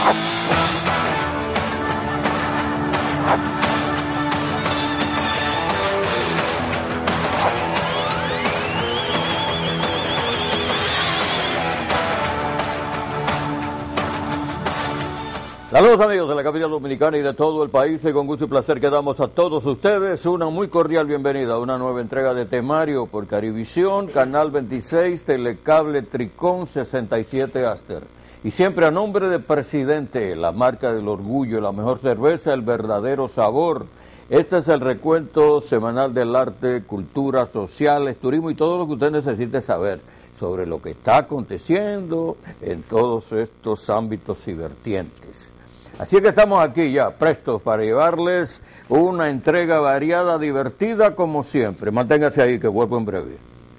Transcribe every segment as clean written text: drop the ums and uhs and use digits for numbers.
Saludos amigos de la capital dominicana y de todo el país, y con gusto y placer que damos a todos ustedes una muy cordial bienvenida a una nueva entrega de Temario por Carivisión, Canal 26, Telecable Tricón 67 Aster. Y siempre a nombre de Presidente, la marca del orgullo, la mejor cerveza, el verdadero sabor. Este es el recuento semanal del arte, cultura, sociales, turismo y todo lo que usted necesite saber sobre lo que está aconteciendo en todos estos ámbitos y vertientes. Así que estamos aquí ya, prestos para llevarles una entrega variada, divertida como siempre. Manténgase ahí que vuelvo en breve.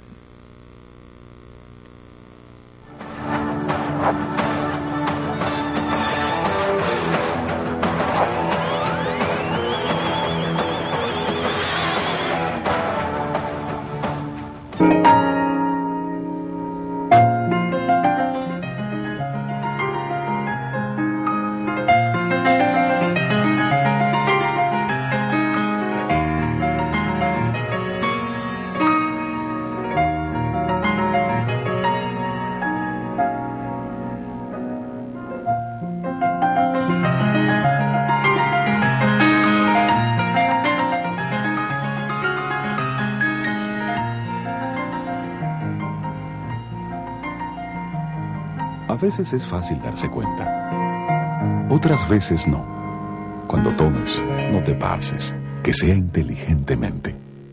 A veces es fácil darse cuenta, otras veces no. Cuando tomes, no te pases, que sea inteligentemente.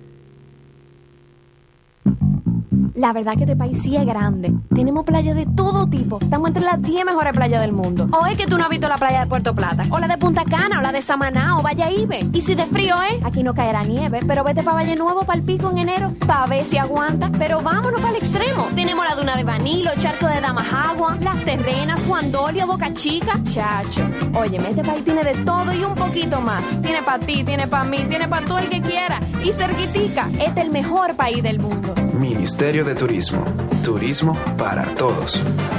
La verdad que este país sí es grande. Tenemos playas de todo tipo. Estamos entre las 10 mejores playas del mundo. ¿O es que tú no has visto la playa de Puerto Plata? O la de Punta Cana, o la de Samaná, o Valladolid. Y si de frío es, aquí no caerá nieve, pero vete para Valle Nuevo, para el Pico en enero, para ver si aguanta. Pero vámonos para el extremo. Tenemos la duna de Vanilo, Charco de Damajagua, Las Terrenas, Juan Dolio, Boca Chica. Chacho, óyeme, este país tiene de todo y un poquito más. Tiene para ti, tiene para mí, tiene para todo el que quiera. Y cerquitica, este es el mejor país del mundo. Ministerio de Turismo. Turismo para todos.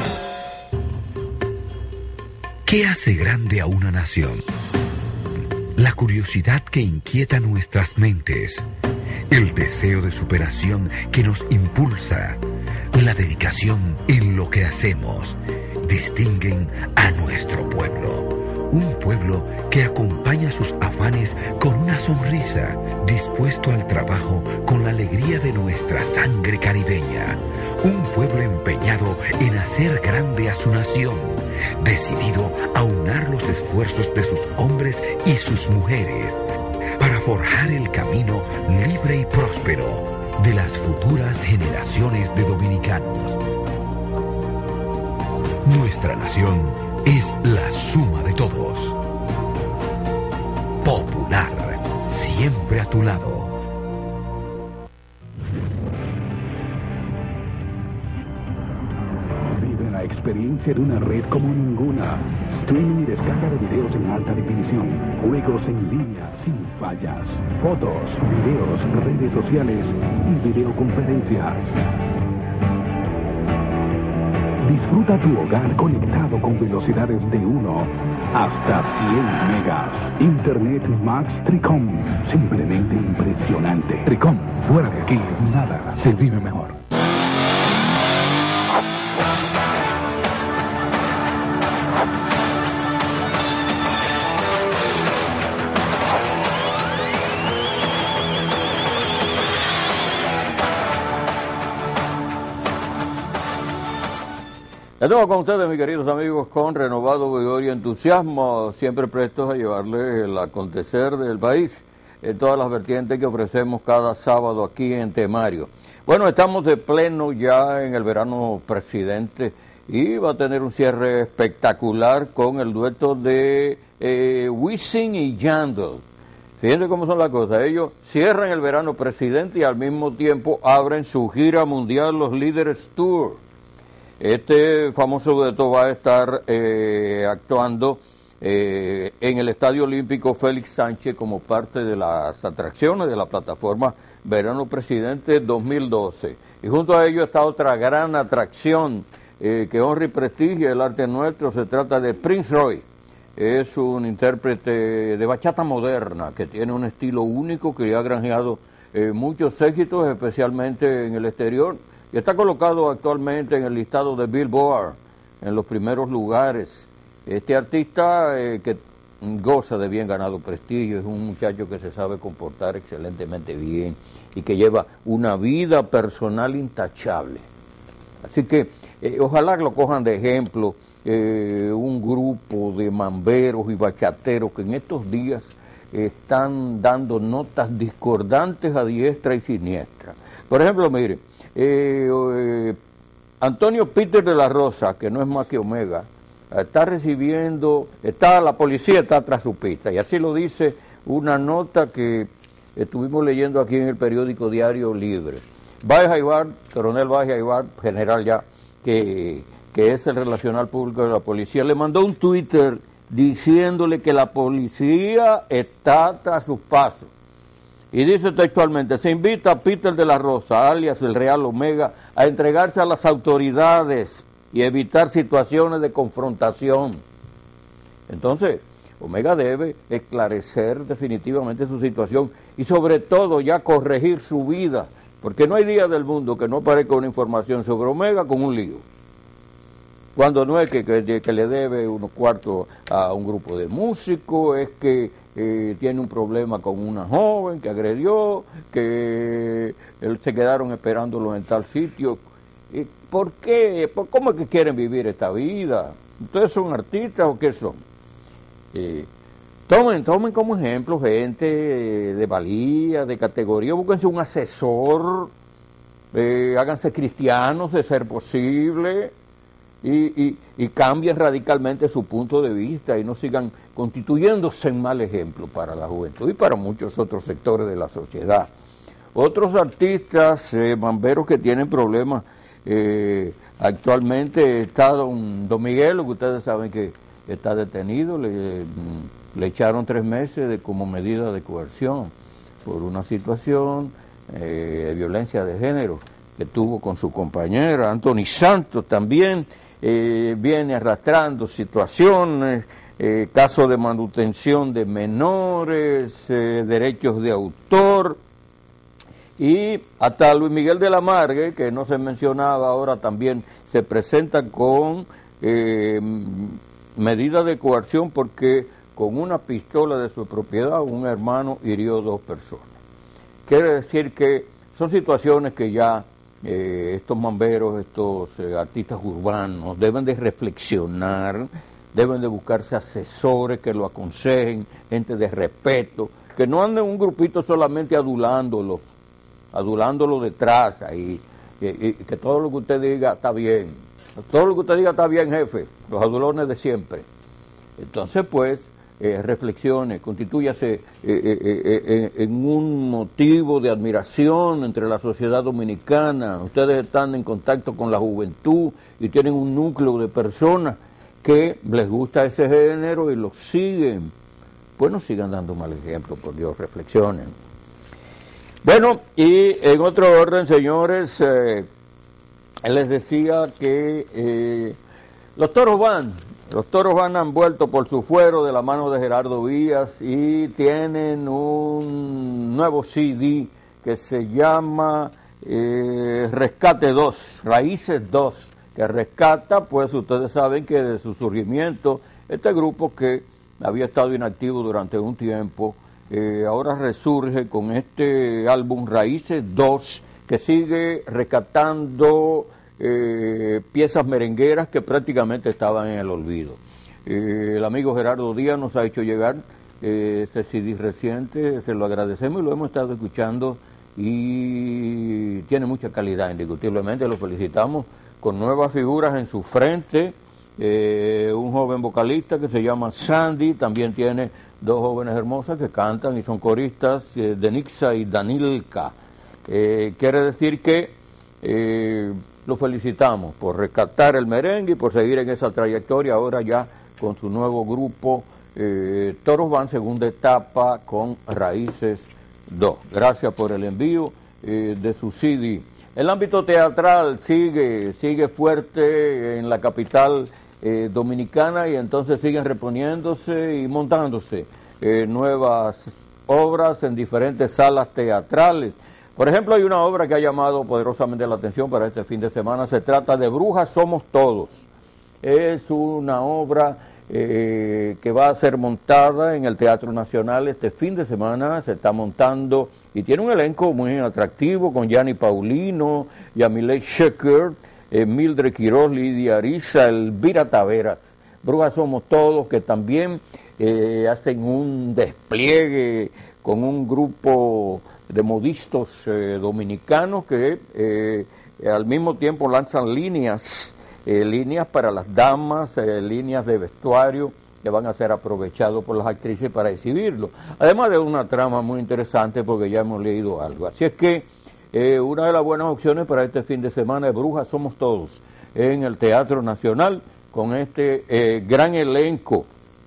¿Qué hace grande a una nación? La curiosidad que inquieta nuestras mentes, el deseo de superación que nos impulsa, la dedicación en lo que hacemos, distinguen a nuestro pueblo. Un pueblo que acompaña sus afanes con una sonrisa, dispuesto al trabajo con la alegría de nuestra sangre caribeña. Un pueblo empeñado en hacer grande a su nación, decidido a aunar los esfuerzos de sus hombres y sus mujeres para forjar el camino libre y próspero de las futuras generaciones de dominicanos. Nuestra nación es la suma de todos. Popular, siempre a tu lado. Vive la experiencia de una red como ninguna. Streaming y descarga de videos en alta definición. Juegos en línea sin fallas. Fotos, videos, redes sociales y videoconferencias. Disfruta tu hogar conectado con velocidades de 1 hasta 100 megas. Internet Max Tricom. Simplemente impresionante. Tricom, fuera de aquí, nada se vive mejor. Estamos con ustedes, mis queridos amigos, con renovado vigor y entusiasmo, siempre prestos a llevarles el acontecer del país en todas las vertientes que ofrecemos cada sábado aquí en Temario. Bueno, estamos de pleno ya en el verano presidente y va a tener un cierre espectacular con el dueto de Wisin y Yandel. Fíjense cómo son las cosas, ellos cierran el verano presidente y al mismo tiempo abren su gira mundial, los Líderes Tour. Este famoso dueto va a estar actuando en el Estadio Olímpico Félix Sánchez como parte de las atracciones de la plataforma Verano Presidente 2012. Y junto a ello está otra gran atracción que honra y prestigia el arte nuestro. Se trata de Prince Roy. Es un intérprete de bachata moderna que tiene un estilo único que le ha granjeado muchos éxitos, especialmente en el exterior, y está colocado actualmente en el listado de Billboard en los primeros lugares. Este artista que goza de bien ganado prestigio, es un muchacho que se sabe comportar excelentemente bien y que lleva una vida personal intachable. Así que ojalá lo cojan de ejemplo un grupo de mamberos y bachateros que en estos días están dando notas discordantes a diestra y siniestra. Por ejemplo, mire, Antonio Peter de la Rosa, que no es más que Omega, la policía está tras su pista, y así lo dice una nota que estuvimos leyendo aquí en el periódico Diario Libre. Baez Aybar, coronel Baez Aybar, general ya, que es el relacional público de la policía, le mandó un Twitter diciéndole que la policía está tras sus pasos. Y dice textualmente: se invita a Peter de la Rosa, alias el Real Omega, a entregarse a las autoridades y evitar situaciones de confrontación. Entonces, Omega debe esclarecer definitivamente su situación y sobre todo ya corregir su vida, porque no hay día del mundo que no aparezca una información sobre Omega con un lío. Cuando no es que le debe unos cuartos a un grupo de músicos, es que tiene un problema con una joven que agredió, que se quedaron esperándolo en tal sitio. ¿Por qué? ¿Cómo es que quieren vivir esta vida? ¿Ustedes son artistas o qué son? Tomen como ejemplo gente de valía, de categoría, búsquense un asesor, háganse cristianos de ser posible, y cambien radicalmente su punto de vista y no sigan constituyéndose en mal ejemplo para la juventud y para muchos otros sectores de la sociedad. Otros artistas mamberos que tienen problemas, actualmente está don Miguelo, que ustedes saben que está detenido, le echaron 3 meses como medida de coerción por una situación de violencia de género que tuvo con su compañera. Anthony Santos también viene arrastrando situaciones, casos de manutención de menores, derechos de autor, y hasta Luis Miguel de la Margue, que no se mencionaba ahora, también se presenta con medidas de coerción porque con una pistola de su propiedad un hermano hirió 2 personas. Quiere decir que son situaciones que ya estos mamberos, estos artistas urbanos deben de reflexionar, deben de buscarse asesores que lo aconsejen, gente de respeto, que no anden un grupito solamente adulándolo detrás ahí, y que todo lo que usted diga está bien, todo lo que usted diga está bien, jefe, los adulones de siempre. Entonces, pues, reflexione, constitúyase en un motivo de admiración entre la sociedad dominicana. Ustedes están en contacto con la juventud y tienen un núcleo de personas que les gusta ese género y lo siguen. Pues no sigan dando mal ejemplo, por Dios, reflexionen. Bueno, y en otro orden, señores, les decía que los Toros Van han vuelto por su fuero de la mano de Gerardo Díaz y tienen un nuevo CD que se llama Rescate 2, Raíces 2, que rescata, pues ustedes saben que de su surgimiento, este grupo que había estado inactivo durante un tiempo, ahora resurge con este álbum Raíces 2, que sigue rescatando piezas merengueras que prácticamente estaban en el olvido. El amigo Gerardo Díaz nos ha hecho llegar ese CD reciente, se lo agradecemos y lo hemos estado escuchando y tiene mucha calidad, indiscutiblemente, lo felicitamos, con nuevas figuras en su frente, un joven vocalista que se llama Sandy, también tiene 2 jóvenes hermosas que cantan y son coristas, Denixa y Danilka. Quiere decir que lo felicitamos por rescatar el merengue y por seguir en esa trayectoria, ahora ya con su nuevo grupo Toros Van, segunda etapa con Raíces 2. Gracias por el envío de su CD. El ámbito teatral sigue fuerte en la capital dominicana, y entonces siguen reponiéndose y montándose nuevas obras en diferentes salas teatrales. Por ejemplo, hay una obra que ha llamado poderosamente la atención para este fin de semana. Se trata de Brujas Somos Todos. Es una obra que va a ser montada en el Teatro Nacional este fin de semana. Se está montando y tiene un elenco muy atractivo con Gianni Paulino, Yamile Shecker, Mildred Quiroz, Lidia Ariza, Elvira Taveras. Brujas Somos Todos, que también hacen un despliegue con un grupo de modistas dominicanos que al mismo tiempo lanzan líneas para las damas, líneas de vestuario que van a ser aprovechados por las actrices para exhibirlo. Además de una trama muy interesante, porque ya hemos leído algo. Así es que una de las buenas opciones para este fin de semana es Brujas Somos Todos en el Teatro Nacional, con este gran elenco.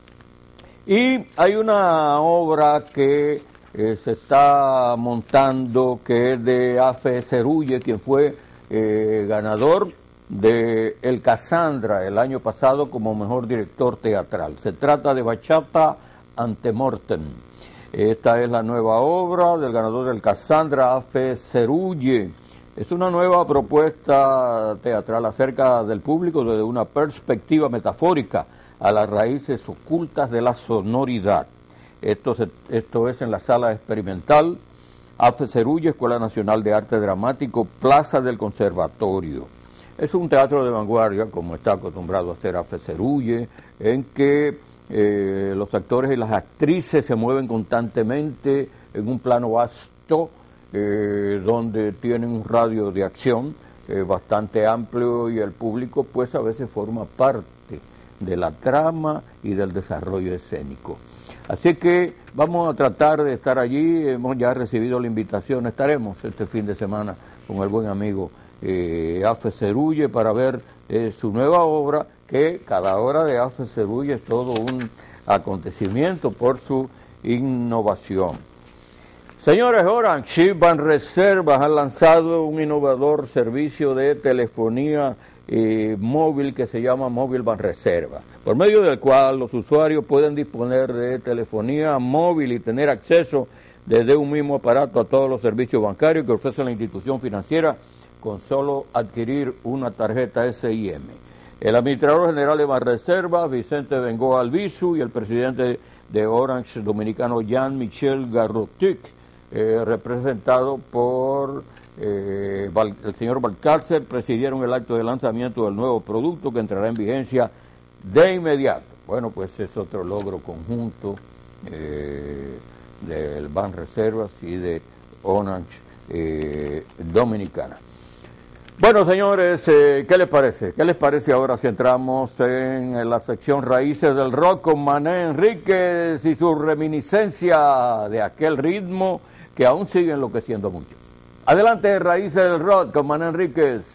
Y hay una obra que se está montando, que es de Afe Cerulle, quien fue ganador de El Cassandra el año pasado como mejor director teatral. Se trata de Bachata Antemortem. Esta es la nueva obra del ganador del Cassandra, Afe Cerulle. Es una nueva propuesta teatral acerca del público desde una perspectiva metafórica a las raíces ocultas de la sonoridad. Esto es en la Sala Experimental Afe Cerulle, Escuela Nacional de Arte Dramático, Plaza del Conservatorio. Es un teatro de vanguardia, como está acostumbrado a hacer Afe Cerulle, en que los actores y las actrices se mueven constantemente en un plano vasto, donde tienen un radio de acción bastante amplio, y el público pues a veces forma parte de la trama y del desarrollo escénico. Así que vamos a tratar de estar allí. Hemos ya recibido la invitación. Estaremos este fin de semana con el buen amigo Afe Cerulle para ver su nueva obra, que cada hora de Afe Cerulle es todo un acontecimiento por su innovación. Señores, Orange y Banreservas han lanzado un innovador servicio de telefonía móvil que se llama Móvil Banreserva, por medio del cual los usuarios pueden disponer de telefonía móvil y tener acceso desde un mismo aparato a todos los servicios bancarios que ofrece la institución financiera con solo adquirir una tarjeta SIM. El administrador general de Banreservas, Vicente Bengoa Albizu, y el presidente de Orange dominicano, Jean-Michel Garrotic, representado por el señor Balcárcer, presidieron el acto de lanzamiento del nuevo producto que entrará en vigencia de inmediato. Bueno, pues es otro logro conjunto del Banreservas y de Orange Dominicana. Bueno, señores, ¿qué les parece? ¿Qué les parece ahora si entramos en la sección Raíces del Rock con Mané Enríquez y su reminiscencia de aquel ritmo que aún sigue enloqueciendo mucho? Adelante, Raíces del Rock con Mané Enríquez.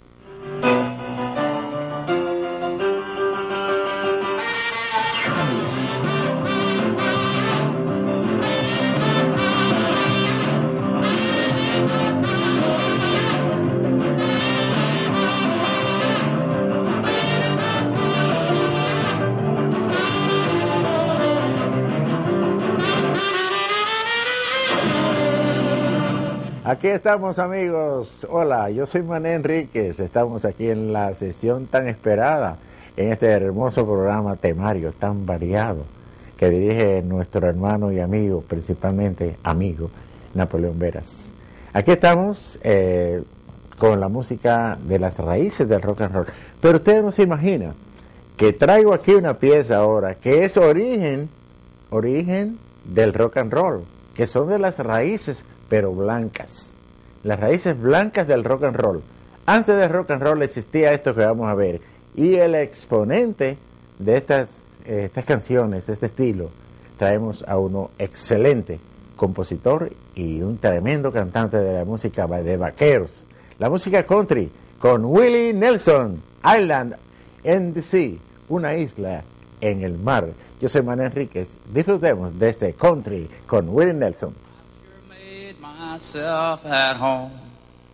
Aquí estamos, amigos. Hola, yo soy Mané Enríquez. Estamos aquí en la sesión tan esperada, en este hermoso programa temario tan variado que dirige nuestro hermano y amigo, principalmente amigo, Napoleón Veras. Aquí estamos con la música de las raíces del rock and roll. Pero ustedes no se imaginan que traigo aquí una pieza ahora que es origen del rock and roll, que son de las raíces pero blancas, las raíces blancas del rock and roll. Antes del rock and roll existía esto que vamos a ver, y el exponente de estas canciones, de este estilo, traemos a uno excelente compositor y un tremendo cantante de la música de vaqueros, la música country, con Willie Nelson, Island in the Sea, una isla en el mar. Yo soy Mané Enríquez. Disfrutemos de este country con Willie Nelson. Myself at home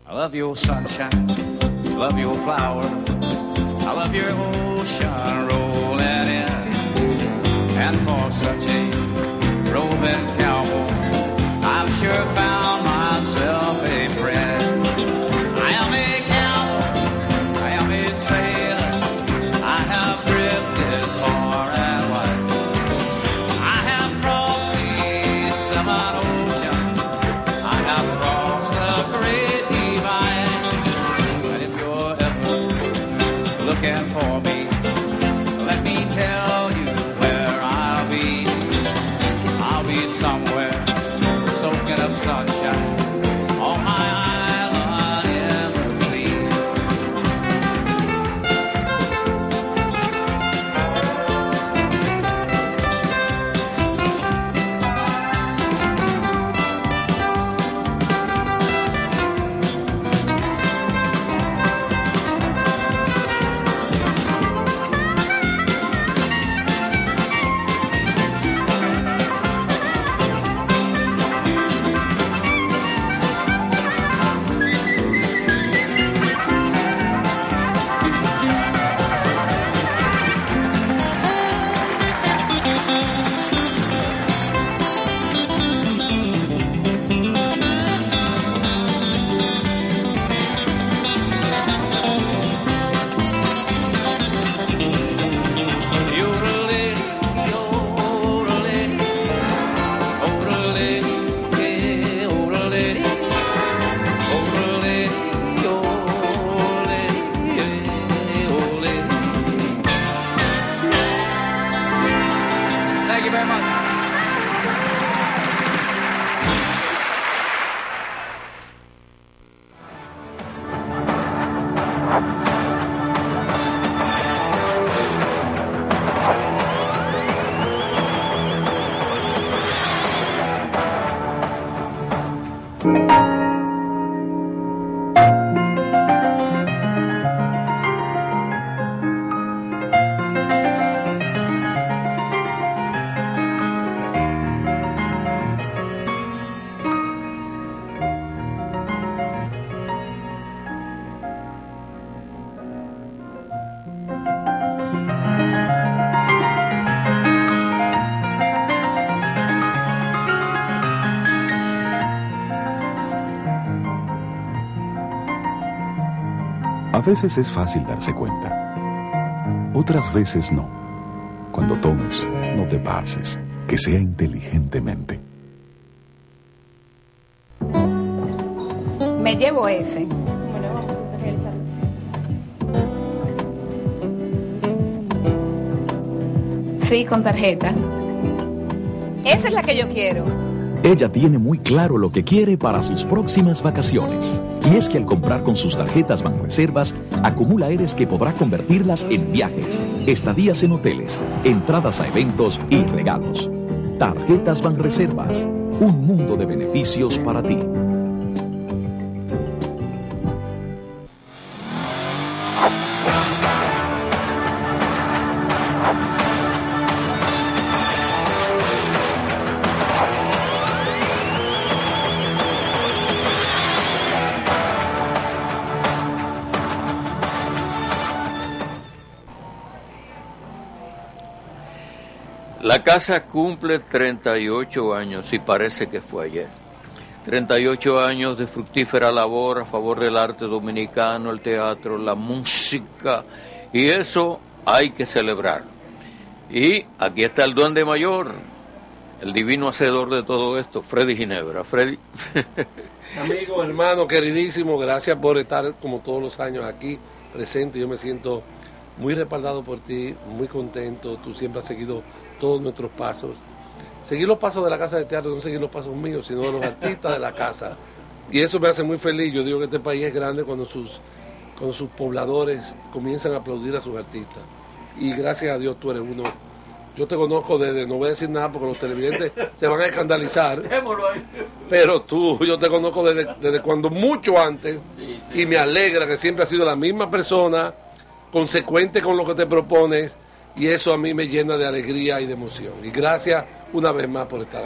I love your sunshine, love your flower, I love your ocean rolling in. And for such a roving cowboy, I've sure found myself a friend. I am a cowboy, I am a sailor, I have drifted far and wide. I have crossed the seven oceans, I have crossed the great divide. And if you're ever looking for me, let me tell you where I'll be. I'll be somewhere soaking up sunshine on my island in the sea. Thank you very much. A veces es fácil darse cuenta, otras veces no. Cuando tomes, no te pases, que sea inteligentemente. Me llevo ese. Bueno, vamos a realizarlo. Sí, con tarjeta. Esa es la que yo quiero. Ella tiene muy claro lo que quiere para sus próximas vacaciones. Y es que al comprar con sus tarjetas Banreservas, acumula Eres que podrá convertirlas en viajes, estadías en hoteles, entradas a eventos y regalos. Tarjetas Banreservas, un mundo de beneficios para ti. La casa cumple 38 años y parece que fue ayer. 38 años de fructífera labor a favor del arte dominicano, el teatro, la música, y eso hay que celebrar. Y aquí está el duende mayor, el divino hacedor de todo esto, Freddy Ginebra. Freddy. Amigo, hermano, queridísimo, gracias por estar como todos los años aquí presente. Yo me siento muy respaldado por ti, muy contento. Tú siempre has seguido todos nuestros pasos. Seguir los pasos de la Casa de Teatro, no seguir los pasos míos, sino de los artistas de la casa. Y eso me hace muy feliz. Yo digo que este país es grande cuando sus pobladores comienzan a aplaudir a sus artistas. Y gracias a Dios tú eres uno. Yo te conozco desde, no voy a decir nada porque los televidentes se van a escandalizar. Pero yo te conozco desde cuando mucho antes. Y me alegra que siempre has sido la misma persona, consecuente con lo que te propones. Y eso a mí me llena de alegría y de emoción. Y gracias una vez más por estar aquí.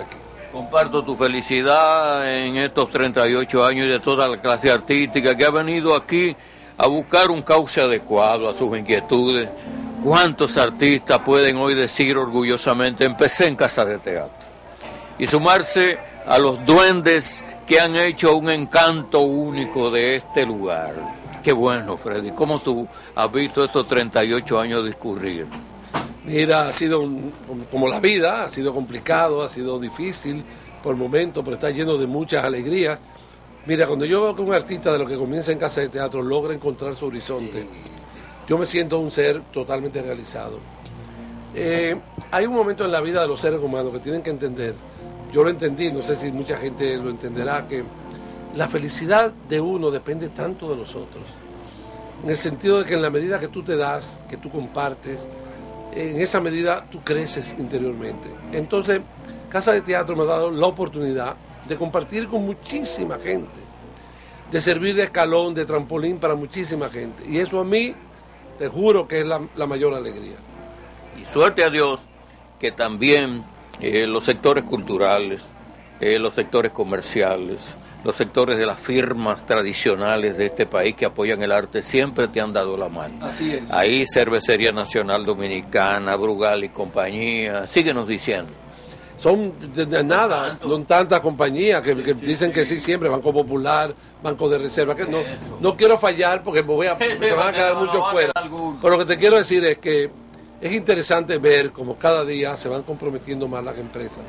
Comparto tu felicidad en estos 38 años y de toda la clase artística que ha venido aquí a buscar un cauce adecuado a sus inquietudes. ¿Cuántos artistas pueden hoy decir orgullosamente, empecé en casa de teatro? Y sumarse a los duendes que han hecho un encanto único de este lugar. Qué bueno, Freddy. ¿Cómo tú has visto estos 38 años discurrir? Mira, ha sido como la vida, ha sido complicado, ha sido difícil por momentos, pero está lleno de muchas alegrías. Mira, cuando yo veo que un artista de lo que comienza en casa de teatro logra encontrar su horizonte, yo me siento un ser totalmente realizado. Hay un momento en la vida de los seres humanos que tienen que entender, yo lo entendí, no sé si mucha gente lo entenderá, que la felicidad de uno depende tanto de los otros, en el sentido de que en la medida que tú te das, que tú compartes, en esa medida tú creces interiormente. Entonces, Casa de Teatro me ha dado la oportunidad de compartir con muchísima gente, de servir de escalón, de trampolín para muchísima gente. Y eso a mí, te juro que es la mayor alegría. Y suerte a Dios que también los sectores culturales, los sectores comerciales, los sectores de las firmas tradicionales de este país que apoyan el arte siempre te han dado la mano. Así es. Ahí Cervecería Nacional Dominicana, Brugal y compañía, síguenos diciendo. Son de nada, son tantas compañías que dicen que sí siempre, Banco Popular, Banco de Reserva, que no quiero fallar porque me van a quedar muchos fuera. Pero lo que te quiero decir es que es interesante ver cómo cada día se van comprometiendo más las empresas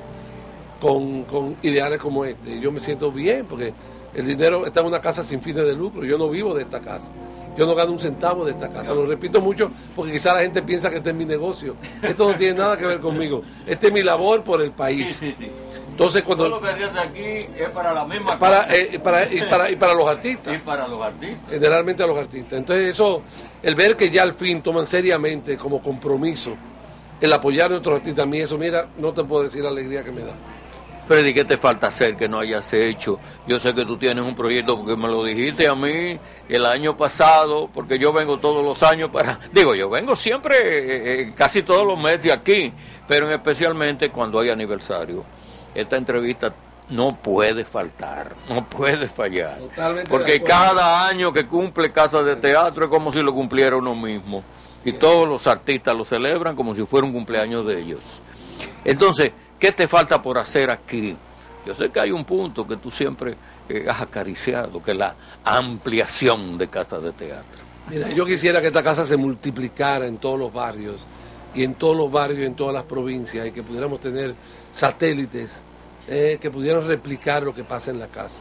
con ideales como este. Yo me siento bien porque el dinero está en una casa sin fines de lucro, yo no vivo de esta casa, yo no gano un centavo de esta casa, lo repito mucho porque quizá la gente piensa que este es mi negocio, esto no tiene nada que ver conmigo, este es mi labor por el país. Sí. Entonces cuando todo lo que haces aquí es para la misma casa. Y para los artistas. Y para los artistas. Generalmente a los artistas. Entonces eso, el ver que ya al fin toman seriamente como compromiso el apoyar a nuestros artistas, a mí eso, mira, no te puedo decir la alegría que me da. Freddy, ¿qué te falta hacer que no hayas hecho? Yo sé que tú tienes un proyecto porque me lo dijiste a mí el año pasado, porque yo vengo todos los años yo vengo siempre, casi todos los meses aquí, pero especialmente cuando hay aniversario. Esta entrevista no puede faltar, no puede fallar. Totalmente porque cada año que cumple Casa de Teatro es como si lo cumpliera uno mismo. Y todos los artistas lo celebran como si fuera un cumpleaños de ellos. Entonces, ¿qué te falta por hacer aquí? Yo sé que hay un punto que tú siempre has acariciado, que es la ampliación de Casa de Teatro. Mira, yo quisiera que esta casa se multiplicara en todos los barrios, y en todos los barrios, en todas las provincias, y que pudiéramos tener satélites que pudieran replicar lo que pasa en la casa.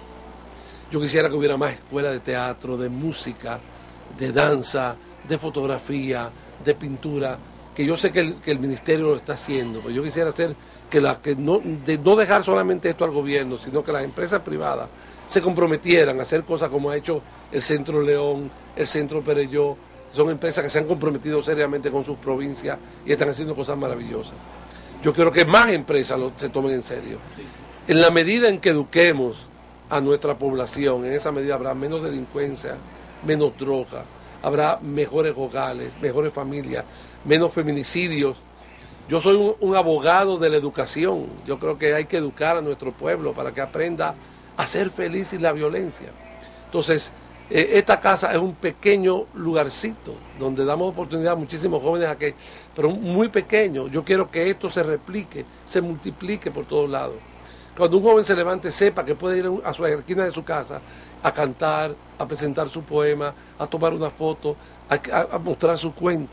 Yo quisiera que hubiera más escuelas de teatro, de música, de danza, de fotografía, de pintura, que yo sé que el ministerio lo está haciendo, pero yo quisiera hacer que no dejar solamente esto al gobierno, sino que las empresas privadas se comprometieran a hacer cosas como ha hecho el Centro León, el Centro Perelló. Son empresas que se han comprometido seriamente con sus provincias y están haciendo cosas maravillosas. Yo quiero que más empresas se tomen en serio. En la medida en que eduquemos a nuestra población, en esa medida habrá menos delincuencia, menos droga, habrá mejores hogares, mejores familias, menos feminicidios. Yo soy un abogado de la educación. Yo creo que hay que educar a nuestro pueblo para que aprenda a ser feliz sin la violencia. Entonces, esta casa es un pequeño lugarcito donde damos oportunidad a muchísimos jóvenes pero muy pequeño. Yo quiero que esto se replique, se multiplique por todos lados. Cuando un joven se levante, sepa que puede ir a su esquina de su casa a cantar, a presentar su poema, a tomar una foto, a mostrar su cuento.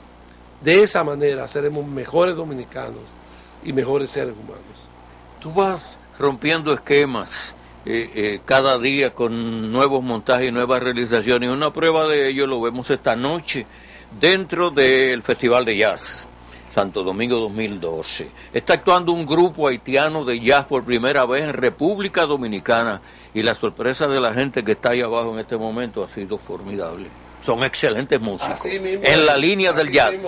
De esa manera seremos mejores dominicanos y mejores seres humanos. Tú vas rompiendo esquemas cada día con nuevos montajes y nuevas realizaciones. Una prueba de ello lo vemos esta noche dentro del Festival de Jazz Santo Domingo 2012. Está actuando un grupo haitiano de jazz por primera vez en República Dominicana y la sorpresa de la gente que está ahí abajo en este momento ha sido formidable. Son excelentes músicos en la línea del jazz.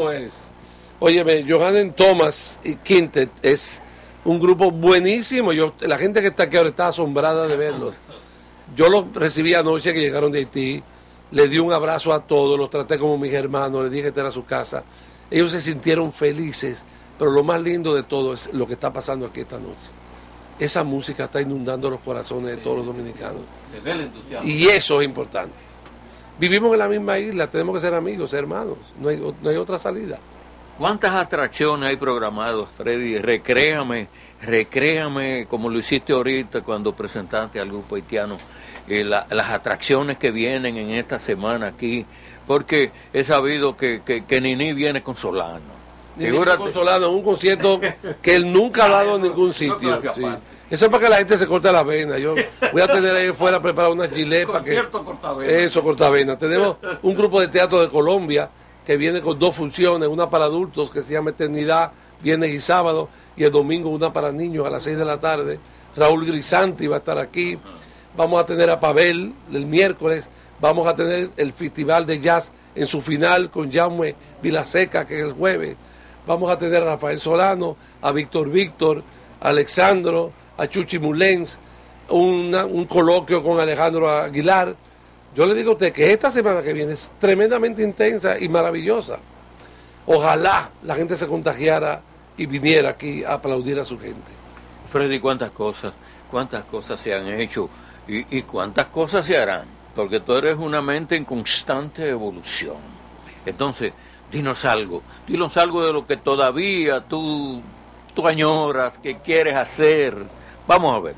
Óyeme, Johannes Thomas y Quintet es un grupo buenísimo. La gente que está aquí ahora está asombrada de verlos. Yo los recibí anoche que llegaron de Haití, les di un abrazo a todos, los traté como mis hermanos, les dije que esta era su casa. Ellos se sintieron felices, pero lo más lindo de todo es lo que está pasando aquí esta noche. esa música está inundando los corazones de todos los dominicanos. Desde el entusiasmo. Y eso es importante. Vivimos en la misma isla, tenemos que ser amigos, hermanos, no hay otra salida. ¿Cuántas atracciones hay programadas, Freddy? Recréame como lo hiciste ahorita cuando presentaste al grupo haitiano, las atracciones que vienen en esta semana aquí, porque he sabido que Nini viene con Solano. Nini viene con Solano en un concierto que él nunca ha dado en ningún sitio. Sí. Eso es para que la gente se corte la vena. Yo voy a tener ahí fuera preparado una gilet para que... Eso, cortavena. Tenemos un grupo de teatro de Colombia que viene con 2 funciones, una para adultos que se llama Eternidad, viernes y sábado, y el domingo una para niños a las 6 de la tarde. Raúl Grisanti va a estar aquí. Vamos a tener a Pavel el miércoles. Vamos a tener el Festival de Jazz en su final con Jaume Vilaseca, que es el jueves. Vamos a tener a Rafael Solano, a Víctor, a Alexandro, a Chuchi Mulens, un coloquio con Alejandro Aguilar. Yo le digo a usted que esta semana que viene es tremendamente intensa y maravillosa. Ojalá la gente se contagiara y viniera aquí a aplaudir a su gente. Freddy, cuántas cosas se han hecho y cuántas cosas se harán, porque tú eres una mente en constante evolución. Entonces, dinos algo de lo que todavía tú añoras, que quieres hacer. Vamos a ver.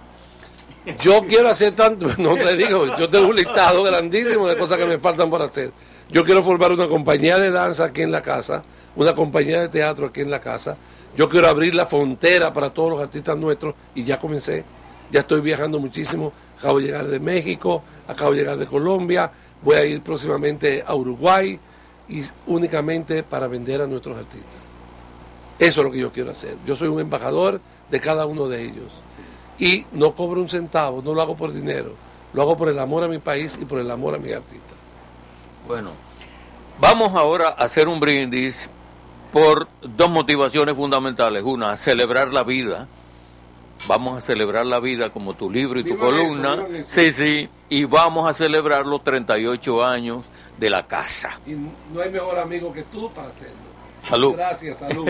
Yo quiero hacer tanto, no te digo, yo tengo un listado grandísimo de cosas que me faltan por hacer. Yo quiero formar una compañía de danza aquí en la casa, una compañía de teatro aquí en la casa. Yo quiero abrir la frontera para todos los artistas nuestros y ya comencé. Ya estoy viajando muchísimo, acabo de llegar de México, acabo de llegar de Colombia, voy a ir próximamente a Uruguay y únicamente para vender a nuestros artistas. Eso es lo que yo quiero hacer. Yo soy un embajador de cada uno de ellos. Y no cobro un centavo, no lo hago por dinero, lo hago por el amor a mi país y por el amor a mi artista. Bueno, vamos ahora a hacer un brindis por 2 motivaciones fundamentales. Una, celebrar la vida. Vamos a celebrar la vida como tu libro y tu columna. Sí, y vamos a celebrar los 38 años de la casa. Y no hay mejor amigo que tú para hacerlo. Salud. Gracias, salud.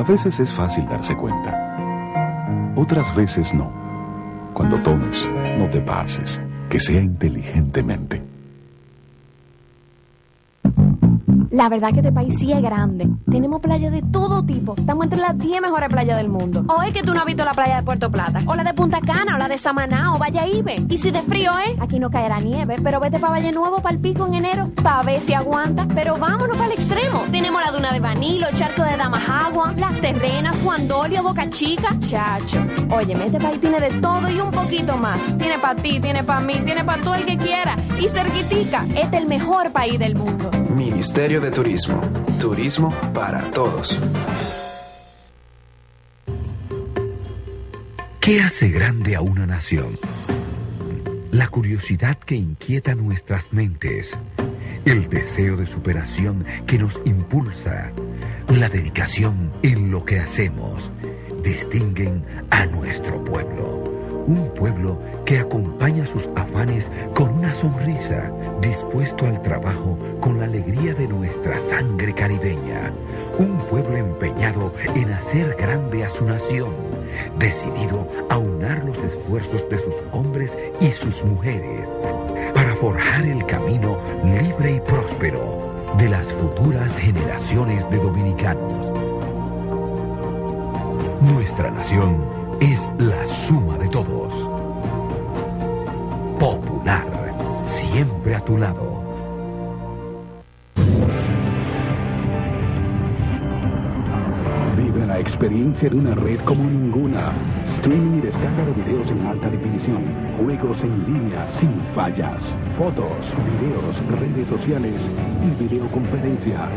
veces es fácil darse cuenta. Otras veces no. Cuando tomes, no te pases. Que sea inteligentemente. La verdad que este país sí es grande. Tenemos playas de todo tipo. Estamos entre las 10 mejores playas del mundo. O es que tú no has visto la playa de Puerto Plata, o la de Punta Cana, o la de Samaná, o Valladolid. Y si de frío es, aquí no caerá nieve, pero vete para Valle Nuevo, para el Pico en enero, para ver si aguanta. Pero vámonos para el extremo. Tenemos la duna de Vanilo, Charco de Damajagua, Las Terrenas, Juan Dolio, Boca Chica. Chacho, óyeme, este país tiene de todo y un poquito más. Tiene para ti, tiene para mí, tiene para todo el que quiera. Y cerquitica, este es el mejor país del mundo. Ministerio de Turismo. Turismo para todos. ¿Qué hace grande a una nación? La curiosidad que inquieta nuestras mentes, el deseo de superación que nos impulsa, la dedicación en lo que hacemos, distinguen a nuestro pueblo. Un pueblo que acompaña sus afanes con una sonrisa, dispuesto al trabajo con la alegría de nuestra sangre caribeña. Un pueblo empeñado en hacer grande a su nación, decidido a aunar los esfuerzos de sus hombres y sus mujeres para forjar el camino libre y próspero de las futuras generaciones de dominicanos. Nuestra nación es la suma de todos. Popular, siempre a tu lado. Vive la experiencia de una red como ninguna. Streaming y descarga de videos en alta definición. Juegos en línea sin fallas. Fotos, videos, redes sociales y videoconferencias.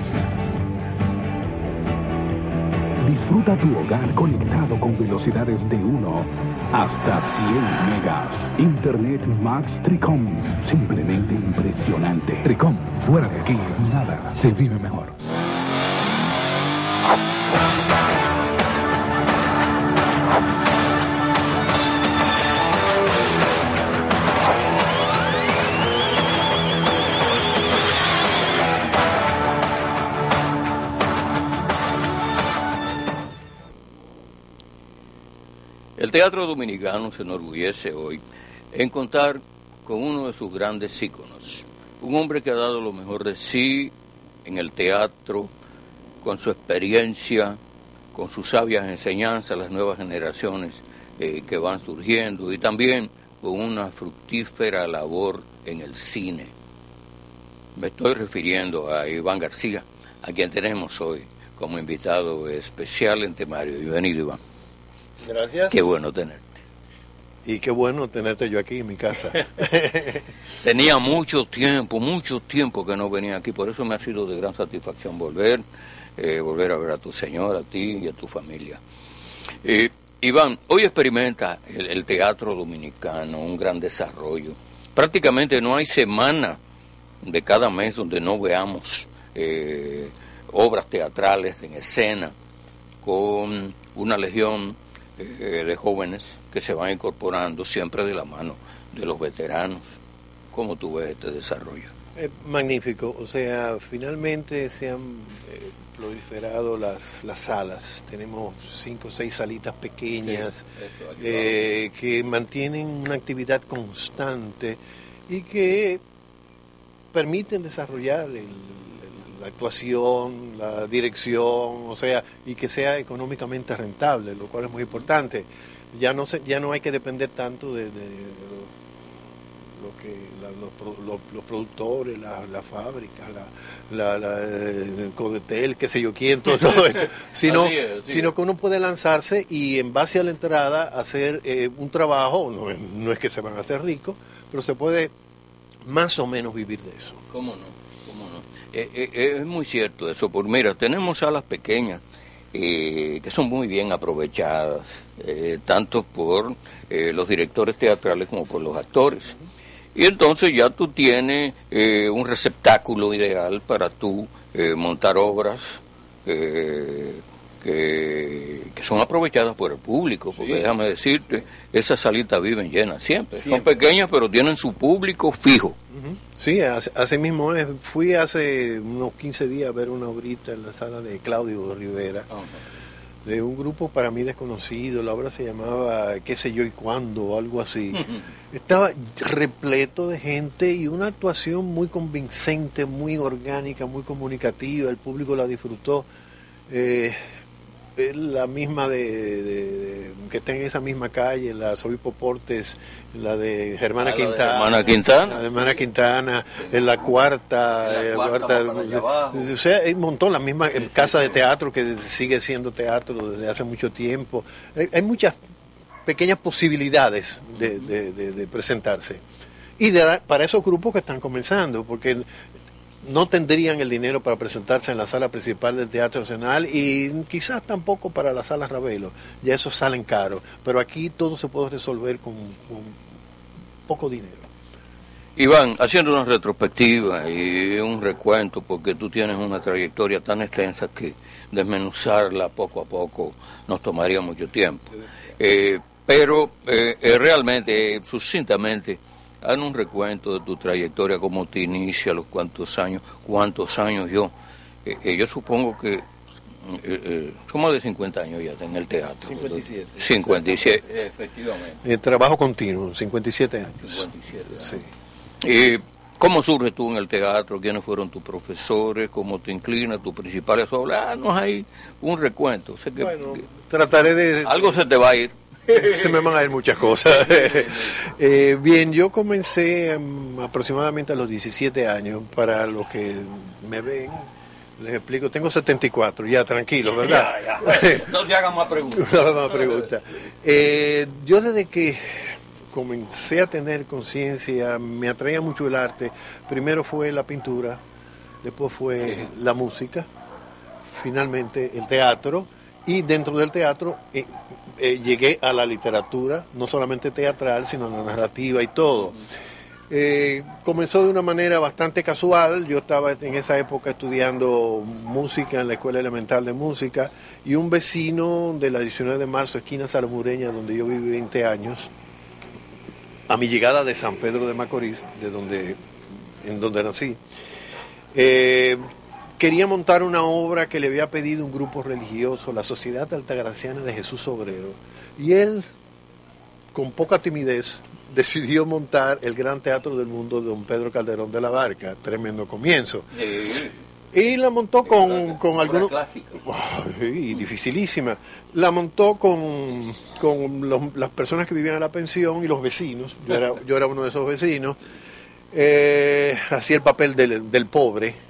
Disfruta tu hogar conectado con velocidades de 1 hasta 100 megas. Internet Max Tricom. Simplemente impresionante. Tricom, fuera de aquí, nada se vive mejor. El teatro dominicano se enorgullece hoy en contar con uno de sus grandes íconos, un hombre que ha dado lo mejor de sí en el teatro, con su experiencia, con sus sabias enseñanzas a las nuevas generaciones que van surgiendo y también con una fructífera labor en el cine. Me estoy refiriendo a Iván García, a quien tenemos hoy como invitado especial en Temario. Bienvenido, Iván. Gracias. Qué bueno tenerte. Y qué bueno tenerte yo aquí en mi casa. Tenía mucho tiempo que no venía aquí, por eso me ha sido de gran satisfacción volver a ver a tu señor, a ti y a tu familia. Iván, hoy experimenta el teatro dominicano un gran desarrollo. Prácticamente no hay semana de cada mes donde no veamos obras teatrales en escena con una legión de jóvenes que se van incorporando siempre de la mano de los veteranos. ¿Cómo tú ves este desarrollo? Magnífico, o sea, finalmente se han proliferado las salas. Tenemos 5 o 6 salitas pequeñas que mantienen una actividad constante y que permiten desarrollar la actuación, la dirección, o sea, y que sea económicamente rentable, lo cual es muy importante. Ya no hay que depender tanto de los productores, las fábricas, el Codetel, qué sé yo quién, todo esto, sino que uno puede lanzarse y en base a la entrada hacer un trabajo. No es que se van a hacer ricos, pero se puede más o menos vivir de eso. ¿Cómo no? Es muy cierto eso, porque mira, tenemos salas pequeñas que son muy bien aprovechadas, tanto por los directores teatrales como por los actores. Y entonces ya tú tienes un receptáculo ideal para tú montar obras que son aprovechadas por el público, porque déjame decirte, esas salitas viven llenas siempre. Son pequeñas, pero tienen su público fijo. Sí, así mismo es. Fui hace unos 15 días a ver una obrita en la sala de Claudio Rivera, de un grupo para mí desconocido. La obra se llamaba Qué sé yo y cuándo, o algo así. Estaba repleto de gente y una actuación muy convincente, muy orgánica, muy comunicativa. El público la disfrutó. La misma que está en esa misma calle, la Obispo Portes, la de Germana Quintana. La de Germana Quintana, en la cuarta. O sea, hay un montón, la misma casa de teatro que sigue siendo teatro desde hace mucho tiempo. Hay muchas pequeñas posibilidades de presentarse. Y para esos grupos que están comenzando, porque no tendrían el dinero para presentarse en la sala principal del Teatro Nacional y quizás tampoco para la sala Ravelo, ya esos salen caros, pero aquí todo se puede resolver con poco dinero. Iván, haciendo una retrospectiva y un recuento, porque tú tienes una trayectoria tan extensa que desmenuzarla poco a poco nos tomaría mucho tiempo, pero realmente, sucintamente, haz un recuento de tu trayectoria, cómo te inicia, los cuántos años yo supongo que son más de 50 años ya en el teatro. 57, efectivamente. Trabajo continuo, 57 años. 57 años. Sí. ¿Cómo surge tú en el teatro? ¿Quiénes fueron tus profesores? ¿Cómo te inclinas? ¿Tus principales obras? Nos hay un recuento. Sé que, trataré de... Algo se te va a ir. Se me van a ir muchas cosas. Bien, yo comencé aproximadamente a los 17 años. Para los que me ven, les explico. Tengo 74, ya tranquilo, ¿verdad? Ya. No te hagan más preguntas. No más preguntas. Yo desde que comencé a tener conciencia, me atraía mucho el arte. Primero fue la pintura, después fue la música, finalmente el teatro. Y dentro del teatro llegué a la literatura, no solamente teatral, sino la narrativa y todo. Comenzó de una manera bastante casual. Yo estaba en esa época estudiando música en la Escuela Elemental de Música y un vecino de la 19 de marzo, esquina Salamureña, donde yo viví 20 años, a mi llegada de San Pedro de Macorís, en donde nací, quería montar una obra que le había pedido un grupo religioso, la Sociedad Altagraciana de Jesús Obrero. Y él, con poca timidez, decidió montar el Gran Teatro del Mundo de don Pedro Calderón de la Barca. Tremendo comienzo. Y la montó con algunos... Y dificilísima. La montó con las personas que vivían en la pensión y los vecinos. Yo era uno de esos vecinos. Hacía el papel del pobre.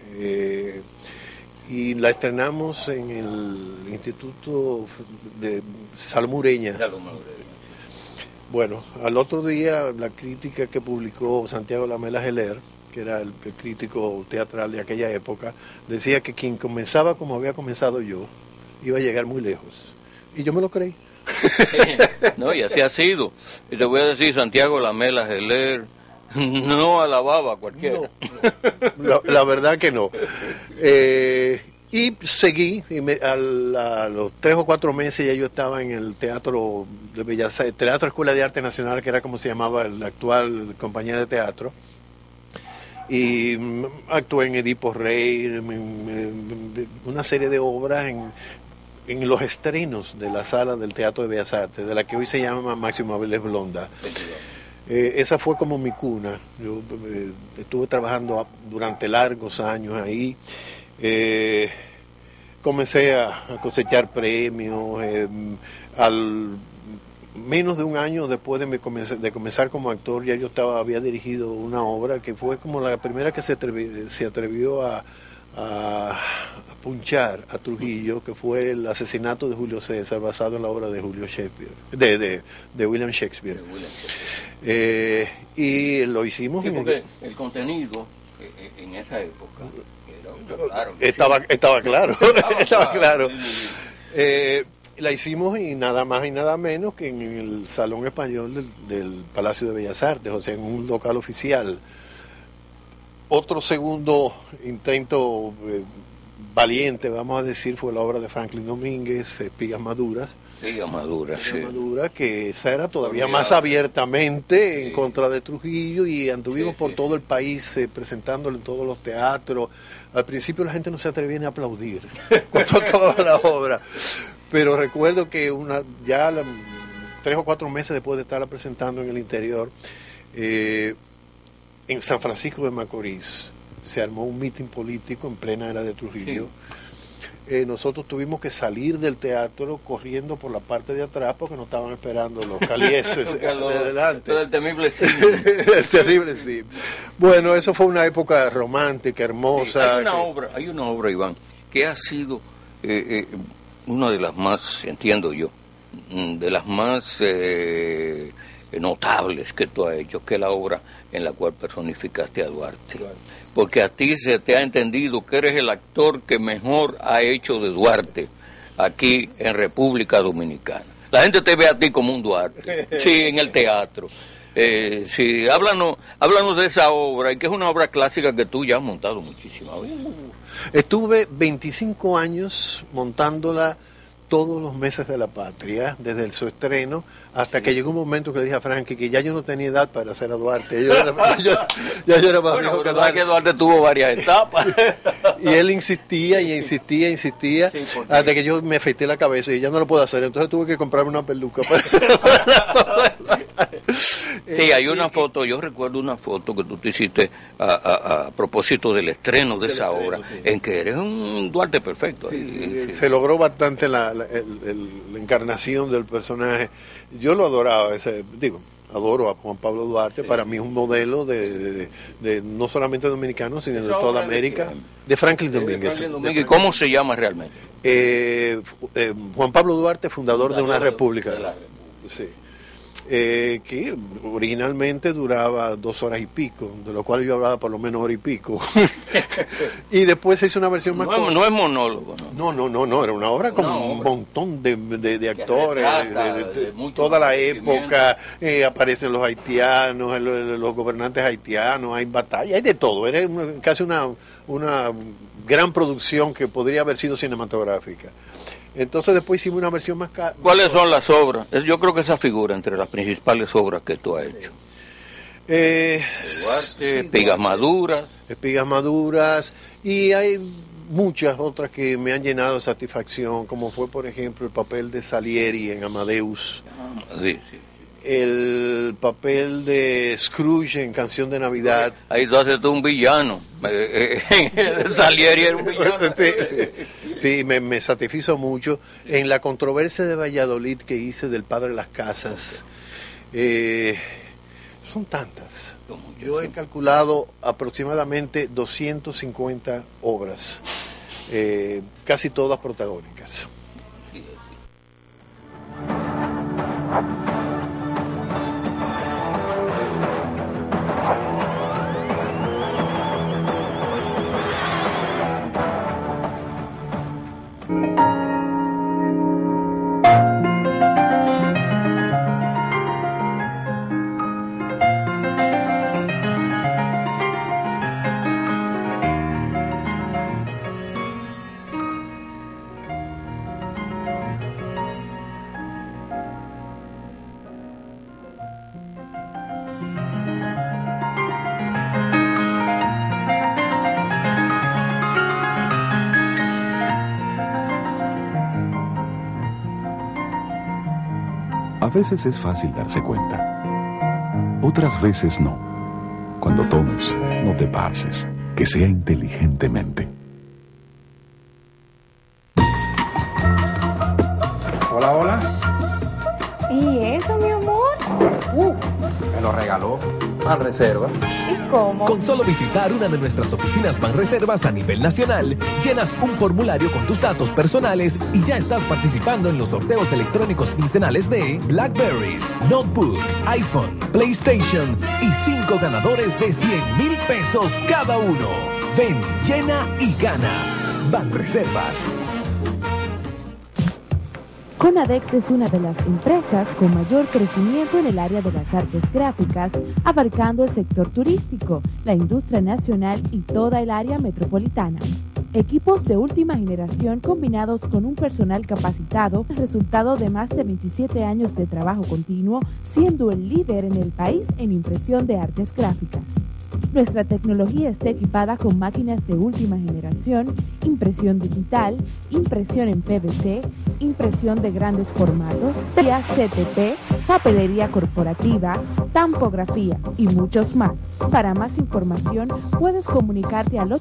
Y la estrenamos en el Instituto de Salamureña. Bueno, al otro día la crítica que publicó Santiago Lamela Geler, que era el crítico teatral de aquella época, decía que quien comenzaba como había comenzado yo iba a llegar muy lejos. Y yo me lo creí. No, y así ha sido. Y te voy a decir, Santiago Lamela Geler no alababa a cualquiera. No, la verdad que no. Y seguí, a los 3 o 4 meses ya yo estaba en el Teatro de Bellas Artes, Teatro Escuela de Arte Nacional, que era como se llamaba la actual compañía de teatro. Y actué en Edipo Rey, una serie de obras en los estrenos de la sala del Teatro de Bellas Artes, de la que hoy se llama Máximo Abeles Blonda. Esa fue como mi cuna. Yo estuve trabajando durante largos años ahí. Comencé a cosechar premios. Al menos de un año después de comenzar como actor, ya yo había dirigido una obra que fue como la primera que se atrevió a punchar a Trujillo, que fue el asesinato de Julio César, basado en la obra de Julio Shakespeare, de William Shakespeare. Y lo hicimos. Sí, porque el contenido en esa época claro, estaba claro. Estaba claro. La hicimos y nada más y nada menos que en el Salón Español del Palacio de Bellas Artes, o sea, en un local oficial. Otro segundo intento valiente, vamos a decir, fue la obra de Franklin Domínguez, Espigas Maduras. Espigas Maduras, sí. Maduras, que esa era todavía más abiertamente en contra de Trujillo, y anduvimos por todo el país presentándolo en todos los teatros. Al principio la gente no se atrevía ni a aplaudir cuando acababa la obra. Pero recuerdo que 3 o 4 meses después de estarla presentando en el interior, en San Francisco de Macorís, se armó un mitin político en plena era de Trujillo. Sí. Nosotros tuvimos que salir del teatro corriendo por la parte de atrás porque nos estaban esperando los calieses de adelante. El temible sí. El terrible sí. Bueno, eso fue una época romántica, hermosa. Sí, hay una obra, Iván, que ha sido una de las más, entiendo yo, de las más notables que tú has hecho, que es la obra en la cual personificaste a Duarte. Claro. Porque a ti se te ha entendido que eres el actor que mejor ha hecho de Duarte aquí en República Dominicana. La gente te ve a ti como un Duarte, sí, en el teatro. Sí, háblanos de esa obra, y que es una obra clásica que tú ya has montado muchísimas veces. Estuve 25 años montándola todos los meses de la patria, desde su estreno, hasta que llegó un momento que le dije a Frankie que ya yo no tenía edad para hacer a Duarte. Yo era más viejo que Duarte. Que Duarte tuvo varias etapas. Y él insistía, sí, hasta que yo me afeité la cabeza y ya no lo puedo hacer. Entonces tuve que comprarme una peluca. Sí, hay una foto, yo recuerdo una foto que tú te hiciste a propósito del estreno de esa obra, sí, en que eres un Duarte perfecto. Sí. Se logró bastante la encarnación del personaje. Yo lo adoraba, adoro a Juan Pablo Duarte. Para mí es un modelo de no solamente dominicano, sino de toda América. De Franklin Domínguez. ¿Cómo se llama realmente? Juan Pablo Duarte, fundador de una república. Sí. Que originalmente duraba 2 horas y pico, de lo cual yo hablaba por lo menos 1 hora y pico. Y después se hizo una versión más corta. No es monólogo, No, era una obra con un montón de actores, de toda la época. Aparecen los haitianos, los gobernantes haitianos, hay batalla, hay de todo. Era casi una gran producción que podría haber sido cinematográfica. Entonces después hicimos una versión más cara. ¿Cuáles son las obras? Yo creo que esa figura entre las principales obras que tú has hecho. Espigas Maduras. Espigas Maduras. Y hay muchas otras que me han llenado de satisfacción, como fue, por ejemplo, el papel de Salieri en Amadeus. Sí. El papel de Scrooge en Canción de Navidad. Ahí tú haces un villano. Salieri era un villano. Sí, me satisfizo mucho. En la controversia de Valladolid que hice del Padre de las Casas, son tantas. Yo he calculado aproximadamente 250 obras, casi todas protagónicas. A veces es fácil darse cuenta, otras veces no. Cuando tomes, no te pases, que sea inteligentemente. Hola. ¿Y eso, mi amor? Me lo regaló Banreservas. ¿Y cómo? Con solo visitar una de nuestras oficinas Banreservas a nivel nacional, llenas un formulario con tus datos personales y ya estás participando en los sorteos electrónicos quincenales de BlackBerry, Notebook, iPhone, PlayStation y 5 ganadores de 100,000 pesos cada uno. Ven, llena y gana. Banreservas. Conadex es una de las empresas con mayor crecimiento en el área de las artes gráficas, abarcando el sector turístico, la industria nacional y toda el área metropolitana. Equipos de última generación combinados con un personal capacitado, resultado de más de 27 años de trabajo continuo, siendo el líder en el país en impresión de artes gráficas. Nuestra tecnología está equipada con máquinas de última generación, impresión digital, impresión en PVC, impresión de grandes formatos, CTP, papelería corporativa, tampografía y muchos más. Para más información puedes comunicarte al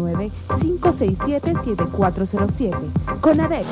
809-567-7407. CONADEC.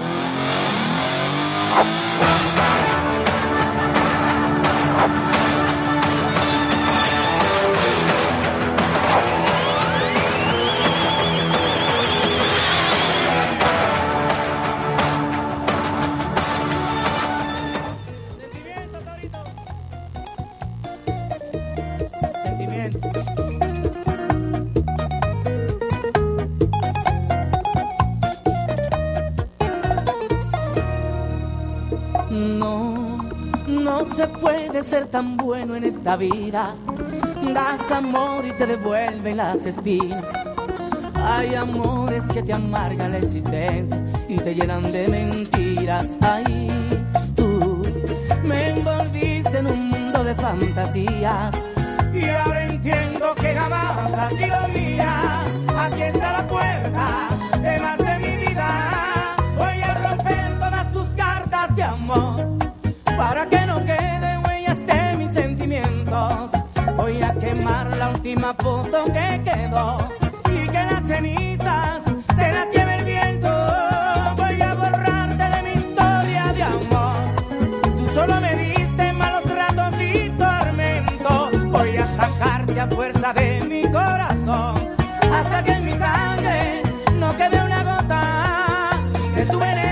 No se puede ser tan bueno en esta vida. Das amor y te devuelven las espinas. Hay amores que te amargan la existencia y te llenan de mentiras. Ay, tú me envolviste en un mundo de fantasías y ahora entiendo que jamás has sido mía. Aquí está la puerta de más de mi vida. Voy a romper todas tus cartas de amor para que no queden huellas de mis sentimientos. Voy a quemar la última foto que quedó y que las cenizas se las lleve el viento. Voy a borrarte de mi historia de amor. Tú solo me diste malos ratos y tormento. Voy a sacarte a fuerza de mi corazón hasta que en mi sangre no quede una gota de tu veneno.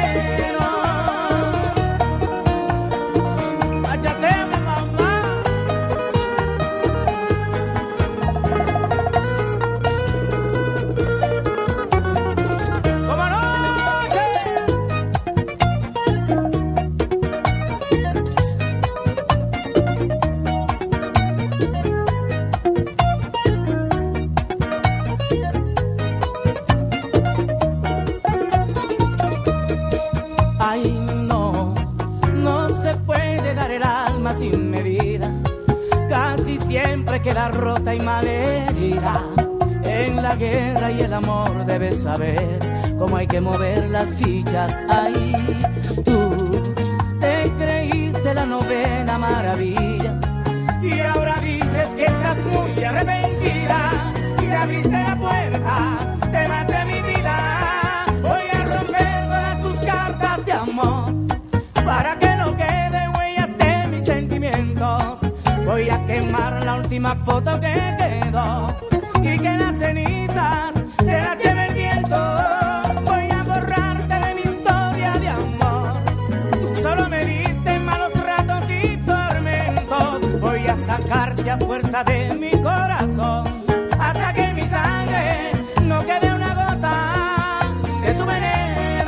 Sin medida, casi siempre queda rota y malherida. En la guerra y el amor debes saber cómo hay que mover las fichas. Ahí tú te creíste la novena maravilla y ahora dices que estás muy arrepentida y te abriste la puerta, te maté mi vida. Voy a romper todas tus cartas de amor para que no quede huellas de mis sentimientos. Voy a quemar la última foto que quedó y que las cenizas se las lleve el viento. Voy a borrarte de mi historia de amor. Tú solo me diste malos ratos y tormentos. Voy a sacarte a fuerza de mi corazón hasta que en mi sangre no quede una gota de tu veneno.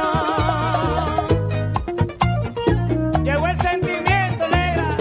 Llegó el sentimiento, negra.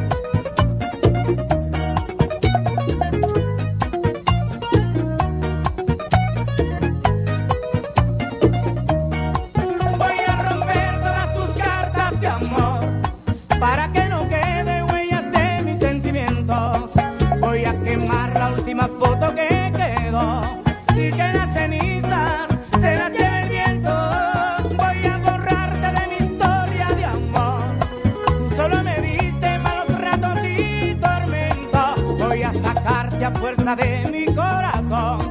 Voy a romper todas tus cartas de amor para que no quede huellas de mis sentimientos. Voy a quemar la última foto que quedó y que las cenizas se las lleve el viento. Voy a borrarte de mi historia de amor. Tú solo me diste malos ratos y tormentos. Voy a sacarte a fuerza de mi corazón